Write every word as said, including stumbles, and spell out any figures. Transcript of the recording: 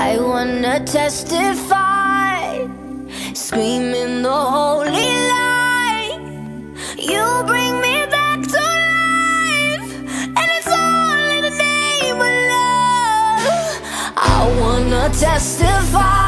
I wanna testify, screaming the holy light. You bring me back to life, and it's all in the name of love. I wanna testify.